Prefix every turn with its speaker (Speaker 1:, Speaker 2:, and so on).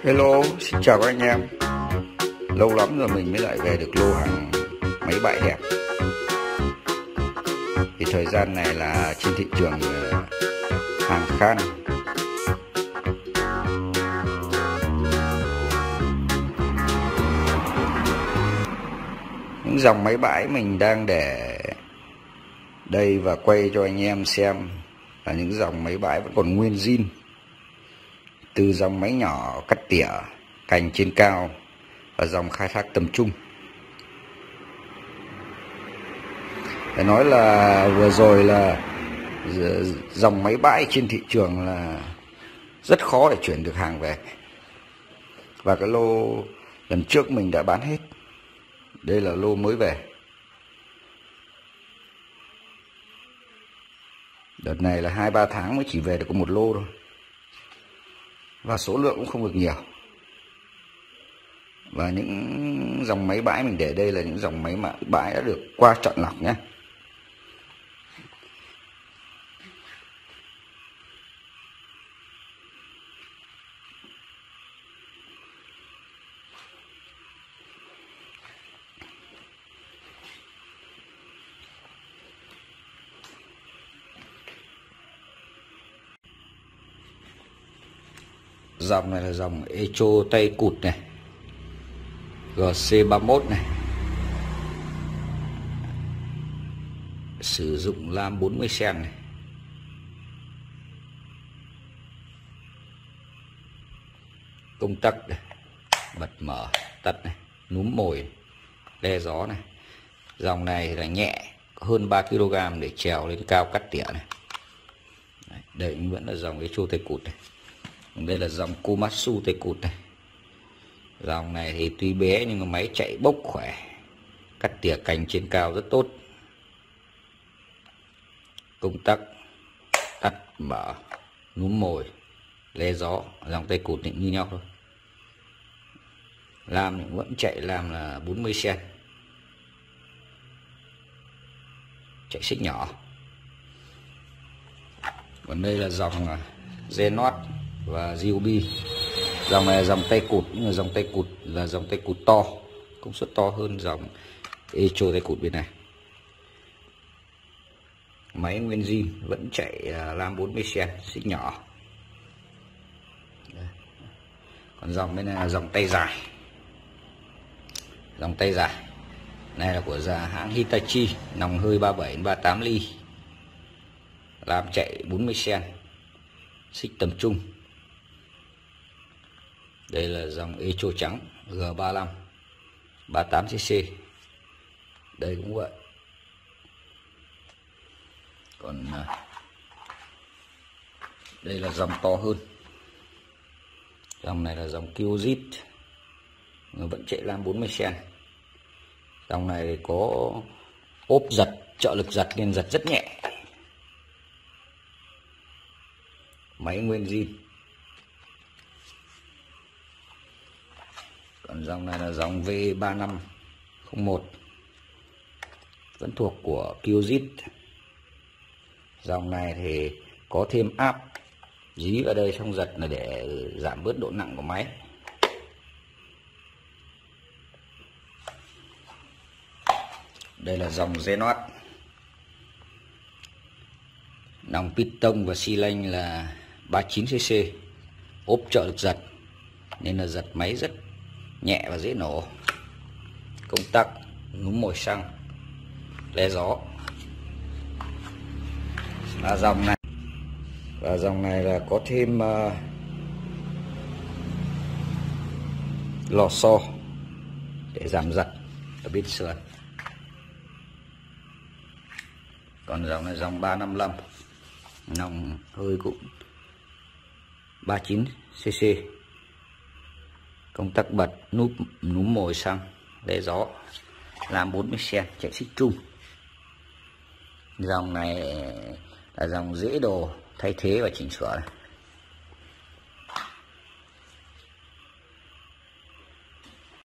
Speaker 1: Hello, xin chào các anh em. Lâu lắm rồi mình mới lại về được lô hàng máy bãi đẹp. Thì thời gian này là trên thị trường hàng khan. Những dòng máy bãi mình đang để đây và quay cho anh em xem là những dòng máy bãi vẫn còn nguyên zin. Từ dòng máy nhỏ cắt tỉa cành trên cao và dòng khai thác tầm trung. Phải nói là vừa rồi là dòng máy bãi trên thị trường là rất khó để chuyển được hàng về. Và cái lô lần trước mình đã bán hết. Đây là lô mới về. Đợt này là 2-3 tháng mới chỉ về được có một lô thôi. Và số lượng cũng không được nhiều. Và những dòng máy bãi mình để đây là những dòng máy bãi đã được qua chọn lọc nhé. Dòng này là dòng Echo tay cụt này, GC31 này, sử dụng lam 40 cm này, công tắc này, bật mở tắt này, núm mồi, le gió này. Dòng này là nhẹ, hơn 3 kg để trèo lên cao cắt tỉa này. Đây vẫn là dòng Echo tay cụt này. Đây là dòng Komatsu tay cụt này. Dòng này thì tuy bé nhưng mà máy chạy bốc khỏe, cắt tỉa cành trên cao rất tốt. Công tắc tắt mở, núm mồi, le gió. Dòng tay cụt như nhau thôi. Lam thì vẫn chạy lam là 40 cm, chạy xích nhỏ. Còn đây là dòng Zenos và Ryobi. Dòng này là dòng tay cụt, nhưng mà dòng tay cụt là dòng tay cụt to, công suất to hơn dòng Echo tay cụt bên này. Máy nguyên zin vẫn chạy lam 40 cm, xích nhỏ. Còn dòng bên này là dòng tay dài. Dòng tay dài này là của hãng Hitachi, nòng hơi 37-38 ly, lam chạy 40 cm, xích tầm trung. Đây là dòng Echo trắng G35 38cc. Đây cũng vậy. Còn đây là dòng to hơn. Dòng này là dòng Kyojit, vẫn chạy lam 40 cm. Dòng này có ốp giật, trợ lực giật nên giật rất nhẹ. Máy nguyên zin. Còn dòng này là dòng V3501, vẫn thuộc của Kyojit. Dòng này thì có thêm áp dí vào đây xong giật là để giảm bớt độ nặng của máy. Đây là dòng Zenos, nòng piston và xi lanh là 39cc, ốp trợ lực giật nên là giật máy rất nhẹ và dễ nổ. Công tắc, núm mồi xăng, le gió. Và dòng này là có thêm lò xo để giảm giật ở bên sườn. Còn dòng này dòng 355, nòng hơi cũng 39cc, công tắc bật, núm mồi xăng, le gió, lam 40 cm, chạy xích trung. Dòng này là dòng dễ đồ thay thế và chỉnh sửa này.